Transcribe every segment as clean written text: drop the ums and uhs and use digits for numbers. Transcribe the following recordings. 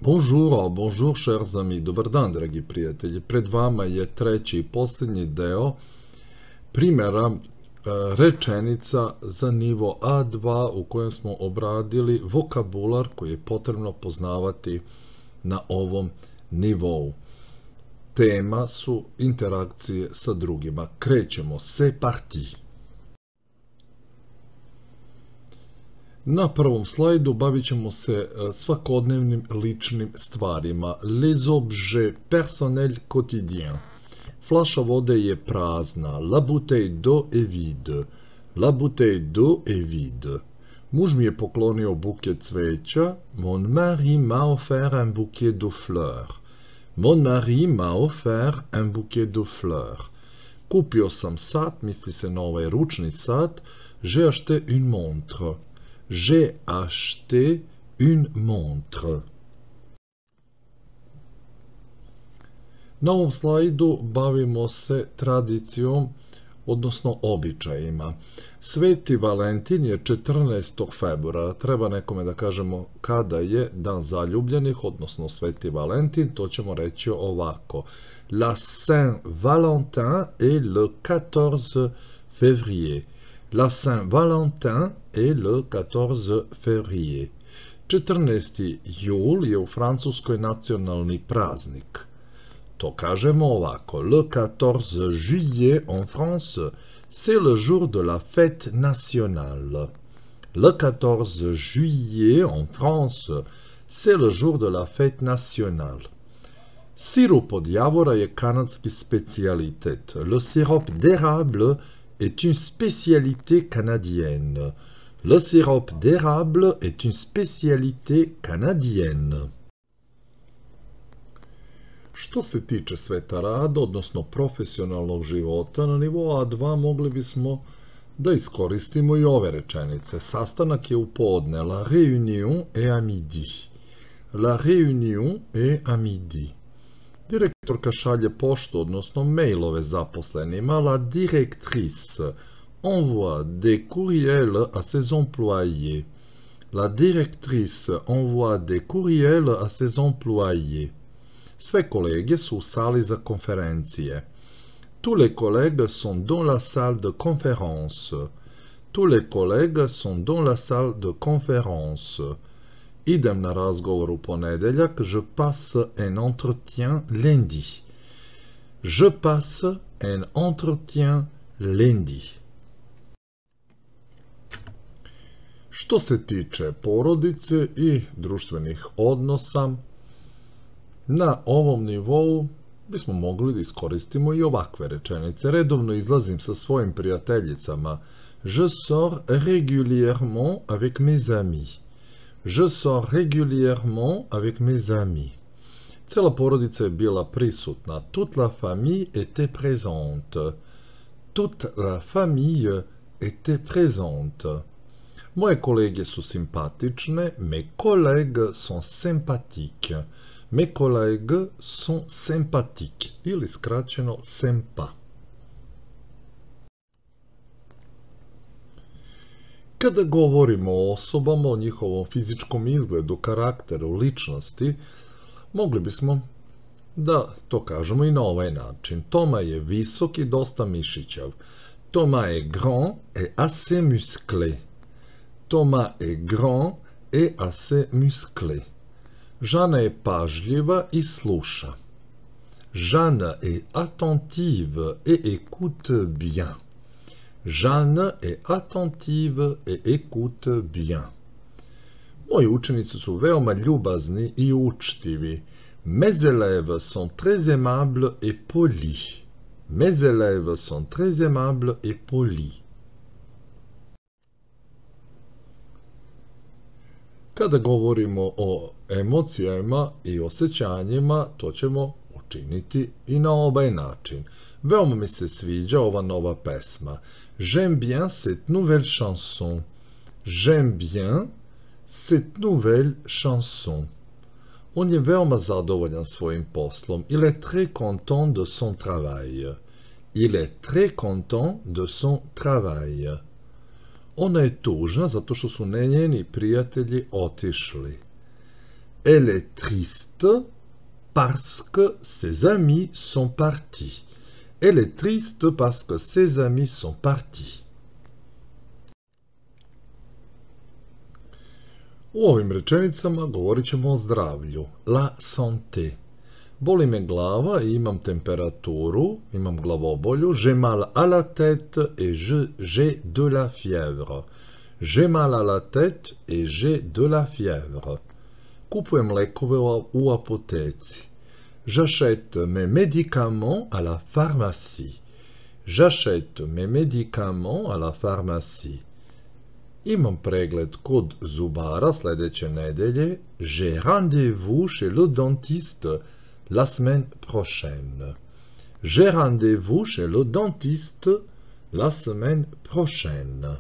Bonjour, bonjour, chers amis. Dobar dan, dragi prijatelji. Pred vama je treći i posljednji deo primjera rečenica za nivo A2 u kojem smo obradili vokabular koji je potrebno poznavati na ovom nivou. Tema su interakcije sa drugima. Krećemo. C'est parti. Na prvom slajdu bavit ćemo se svakodnevnim ličnim stvarima. Les objets personnels quotidiens. Flaša vode je prazna. La bouteille d'eau est vide. La bouteille d'eau est vide. Muž mi je poklonio buket cveća. Mon mari m'a offert un bouquet de fleurs. Mon mari m'a offert un bouquet de fleurs. Kupio sam sat, misli se na ovaj ručni sat. J'ai acheté une montre. J'ai acheté une montre. Na ovom slajdu bavimo se tradicijom, odnosno običajima. Sveti Valentin je 14. februara. Treba nekome da kažemo kada je dan zaljubljenih, odnosno Sveti Valentin, to ćemo reći ovako. La Saint-Valentin est le 14 février. La Saint-Valentin est le 14 février. 14. jul je u Francuskoj nacionalni praznik. To kažemo ovako. Le 14 juillet en France, c'est le jour de la fête nationale. Le 14 juillet en France, c'est le jour de la fête nationale. Sirup od javora je kanadski specijalitet. Le sirop d'érable est une spécialité canadienne. Le sirop d'érable est une spécialité canadienne. Što se tiče sveta rada, odnosno profesionalnog života, na nivou A2 mogli bismo da iskoristimo i ove rečenice. Sastanak je u podne. La réunion est à midi. La réunion est à midi. Direktorka šalje poštu, odnosno mailove zaposlenima. La directrice envoie des courriels à ses employés. La directrice envoie des courriels à ses employés. Sve kolege su u sali za konferencije. Tous les collègues sont dans la salle de conférence. Tous les collègues sont dans la salle de conférence. Idem na razgovor u ponedeljak. Je passe un entretien lundi. Je passe un entretien lundi. Što se tiče porodice i društvenih odnosa, na ovom nivou bismo mogli da iskoristimo i ovakve rečenice. Redovno izlazim sa svojim prijateljicama. Je sors régulièrement avec mes amis. Je sors régulièrement avec mes amis. Cela porodica je bila prisutna. Toute la famille était présente. Toute la famille était présente. Moje kolege su simpatične. Mes collègues sont sympathiques. Mes collègues sont sympathiques. Ili skraćeno sympa. Kada govorimo o osobama, o njihovom fizičkom izgledu, karakteru, ličnosti, mogli bismo da to kažemo i na ovaj način. Toma je visok i dosta mišićav. Thomas est grand et assez musclé. Thomas est grand et assez musclé. Žana je pažljiva i sluša. Jeanne est attentive et écoute bien. Jeanne est attentive et écoute bien. Moji učenici su veoma ljubazni i učtivi. Mes élèves sont très aimables et polis. Mes élèves sont très aimables et polis. Kada govorimo o emocijama i osjećanjima, to ćemo učiniti i na ovaj način. Veoma mi se sviđa ova nova pesma. J'aime bien cette nouvelle chanson. J'aime bien cette nouvelle chanson. On je veoma zadovoljan svojim poslom. Il est très content de son travail. Il est très content de son travail. Ona je tužna zato što su njeni prijatelji otišli. Elle est triste parce que ses amis sont partis. Elle est triste parce que ses amis sont partis. U ovim rečenicama govorit ćemo o zdravlju. La santé. Boli me glava i imam temperaturu, imam glavobolju. J'ai mal à la tête et j'ai de la fièvre. J'ai mal à la tête et j'ai de la fièvre. Kupujem lekove u apoteci. J'achète mes médicaments à la pharmacie. J'achète mes médicaments à la pharmacie. Imam pregled kod zubara sljedeće nedelje. J'ai rendez-vous chez le dentiste la semaine prochaine. J'ai rendez-vous chez le dentiste la semaine prochaine.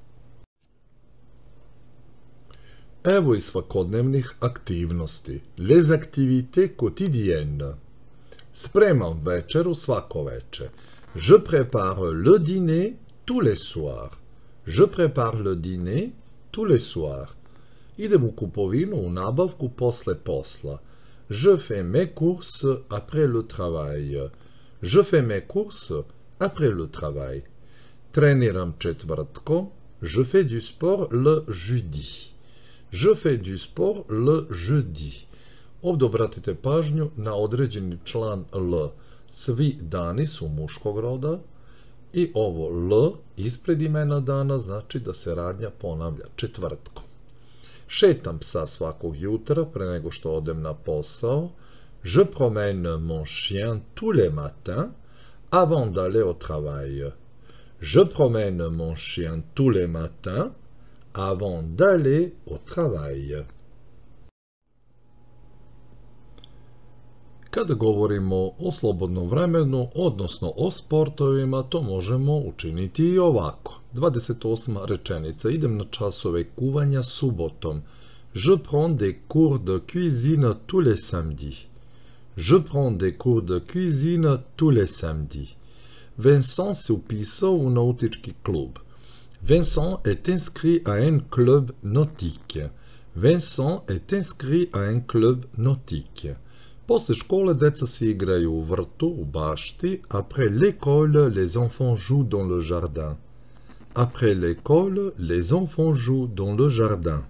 Evo i svakodnevnih aktivnosti. Les activités quotidiennes. Spremam večeru svako veče. Je prépare le dîner tous les soirs. Je prépare le dîner tous les soirs. Idem u kupovinu, u nabavku posle posla. Je fais mes courses après le travail. Je fais mes courses après le travail. Treniram četvrtkom. Je fais du sport le jeudi. Je fais du sport le jeudi. Ovdje obratite pažnju na određeni član L. Svi dani su muškog roda i ovo L ispred imena dana znači da se radnja ponavlja četvrtkom. Šetam psa svakog jutra pre nego što odem na posao. Je promène mon chien tous les matins avant d'aller au travail. Je promène mon chien tous les matins avant d'aller au travail. Kada govorimo o slobodnom vremenu, odnosno o sportovima, to možemo učiniti i ovako. 28. rečenica. Idem na časove kuvanja subotom. Je prends des cours de cuisine tous les samedis. Je prends des cours de cuisine tous les samedis. Vincent se upisao u nautički klub. Vincent est inscrit à un club nautique. Vincent est inscrit à un club nautique. Posle škole deca se igraju u vrtu, u bašti. Après l'école, les enfants jouent dans le jardin. Après l'école, les enfants jouent dans le jardin.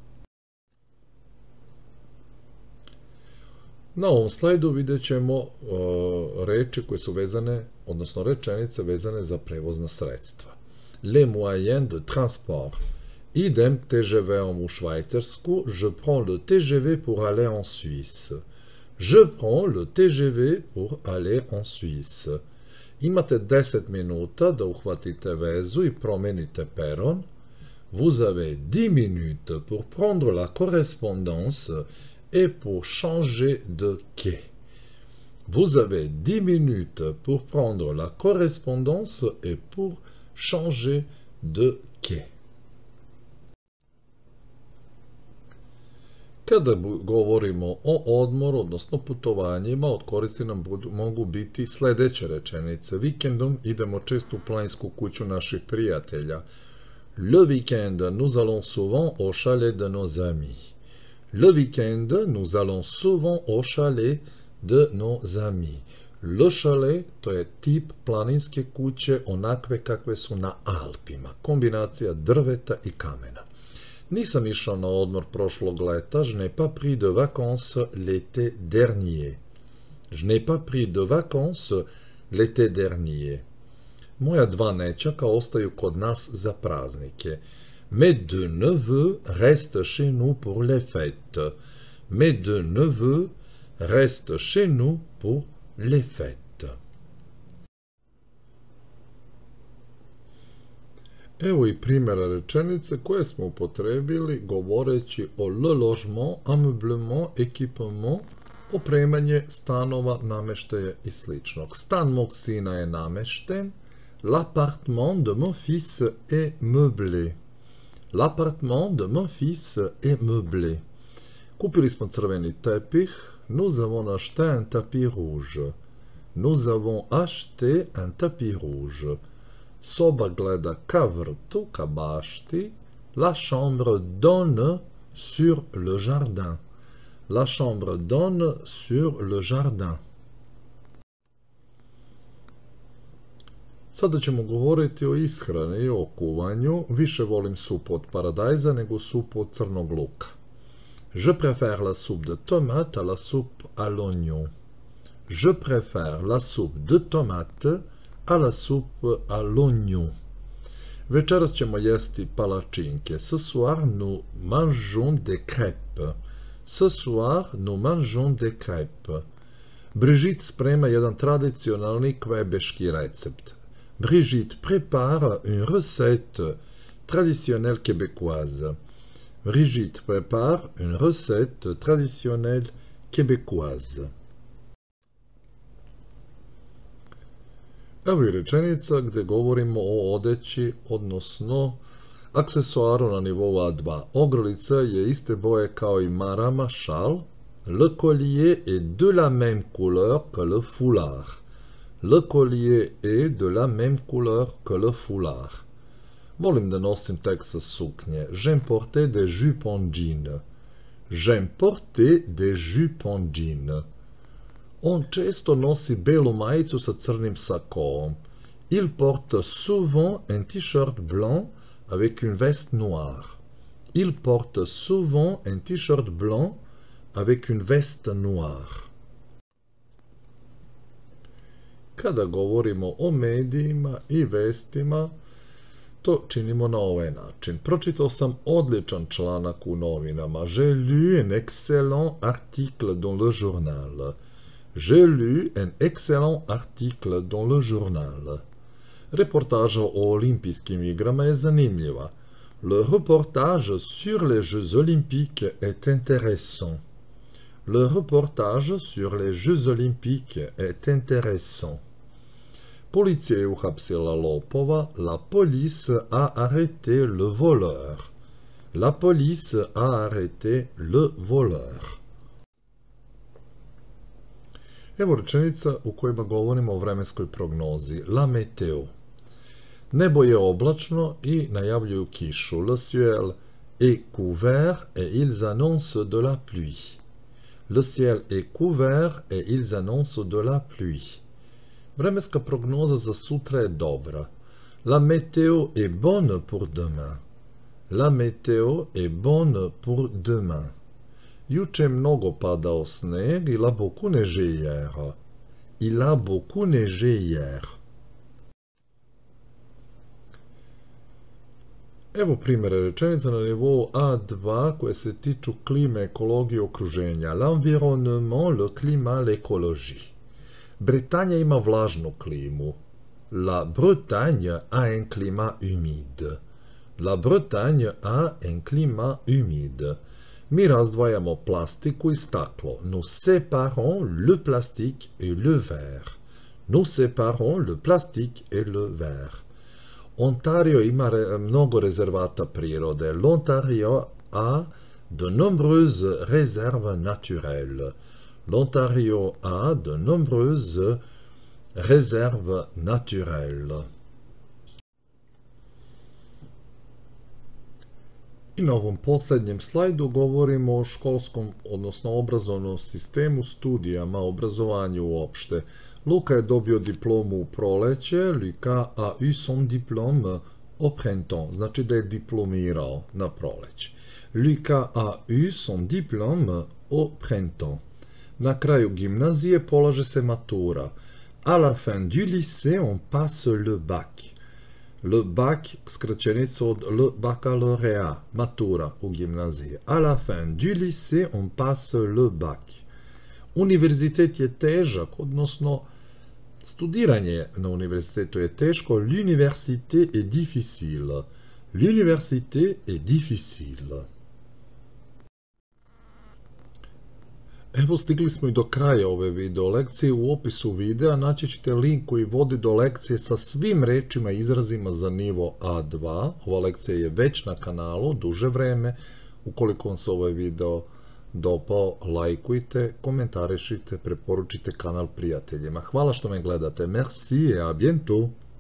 Na ovom slajdu vidjet ćemo reči koje su vezane, odnosno rečenice vezane za prevozna sredstva. Les moyens de transport. Idem TGV-om u Švajcarsku. Je prends le TGV pour aller en Suisse. Je prends le TGV pour aller en Suisse. Imate 10 minuta da uhvatite vezu i promenite peron. Vous avez 10 minutes pour prendre la correspondance et pour changer de quai. Vous avez 10 minutes pour prendre la correspondance et pour changer de quai. Kada govorimo o odmoru, odnosno putovanjima, od koristi nam mogu biti sljedeće rečenice. Vikendom idemo često u planinsku kuću naših prijatelja. Le week-end, nous allons souvent au chalet de nos amis. Le week-end, nous allons souvent au chalet de nos amis. Le chalet, to je tip planinske kuće, onakve kakve su na Alpima. Kombinacija drveta i kamena. Nisam išao na odmor prošlog leta. Je n'ai pas pris de vacances l'été dernier. Je n'ai pas pris de vacances l'été dernier. Moja dva nećaka ostaju kod nas za praznike. Mes deux neveux restent chez nous pour les fêtes. Mes deux neveux restent chez nous pour les fêtes. Evo i primjera rečenice koje smo upotrebili govoreći o le logement, ameublement, équipement, opremanje stanova, namještaja i sl. Stan mog sina je namješten. L'appartement de mon fils est meublé. L'appartement de mon fils est meublé. Kupili smo crveni tepih. Nous avons acheté un tapis rouge. Nous avons acheté un tapis rouge. Soba gleda ka vrtu, ka bašti. La chambre donne sur le jardin. La chambre donne sur le jardin. Sada ćemo govoriti o ishrani i o kuvanju. Više volim supu od paradajza nego supu od crnog luka. Je préfère la soupe de tomate à la soupe à l'oignon. Je préfère la soupe de tomate à la soupe à l'oignon. Večeras ćemo jesti palačinke. Ce soir nous mangeons des crêpes. Ce soir nous mangeons des crêpes. Brigitte sprema jedan tradicionalni kvebeški recept. Brigitte prépare une recette traditionnelle québécoise. Brigitte prépare une recette traditionnelle québécoise. Evo i rečenica gdje govorimo o odeći, odnosno aksesuaru na nivou A2. Ogrlica je iste boje kao i marama, šal. Le collier est de la même couleur que le foulard. Le collier est de la même couleur que le foulard. Volim da nosim teksa suknje. J'aime porter des jupes en jean. J'aime porter des jupes en jean. On često nosi belu majicu sa crnim sakoom. Il porte souvent un t-shirt blanc avec une veste noire. Il porte souvent un t-shirt blanc avec une veste noire. Kada govorimo o medijima i vestima, to činimo na ovaj način. Pročitao sam odličan članak u novinama. J'ai lu un excellent article dans le journal. J'ai lu un excellent article dans le journal. Reportaža o olimpijskim igrama je zanimljiva. Le reportage sur les Jeux olympiques est intéressant. Le reportage sur les Jeux olympiques est intéressant. Policija je uhapsila lopova. La police a arrêté le voleur. La police a arrêté le voleur. Evo rečenica u kojima govorimo o vremenskoj prognozi. La météo. Nebo je oblačno i najavljuju kišu. Le ciel est couvert et ils annoncent de la pluie. Le ciel est couvert et ils annoncent de la pluie. Vremenska prognoza za sutra je dobra. La météo est bonne pour demain. La météo est bonne pour demain. Juče je mnogo padao sneg. Il a beaucoup neigé hier. Il a beaucoup neigé hier. Evo primjere rečenica na nivou A2 koje se tiču klime, ekologije i okruženja. L'environnement, le climat, l'écologie. Bretanja ima vlažnu klimu. La Bretagne a un climat humide. La Bretagne a un climat humide. Mi razdvajamo plastiku i staklo. Nous séparons le plastique et le verre. Nous séparons le plastique et le verre. Ontario ima mnogo rezervata prirode. L'Ontario a de nombreuses réserves naturelles. L'Ontario a de nombreuses réserves naturelles. I na ovom posljednjem slajdu govorimo o školskom, odnosno obrazovnom sistemu, studijama, obrazovanju uopšte. Luka je dobio diplomu u proleće. Luka a eu son diplôme au printemps, znači da je diplomirao na proleće. Luka a eu son diplôme au printemps. Na kraju gimnazije polaže se matura. À la fin du lycée on passe le bac. Le bac, skraćenica od le baccalauréat, matura u gimnaziji. À la fin du lycée on passe le bac. Univerzitet je težak, odnosno studiranje na univerzitetu je teško. L'université est difficile. L'université est difficile. Evo stigli smo i do kraja ove video lekcije. U opisu videa naći ćete link koji vodi do lekcije sa svim rečima i izrazima za nivo A2. Ova lekcija je već na kanalu duže vreme. Ukoliko vam se ovaj video dopao, lajkujte, komentarišite, preporučite kanal prijateljima. Hvala što me gledate. Merci et à bientôt.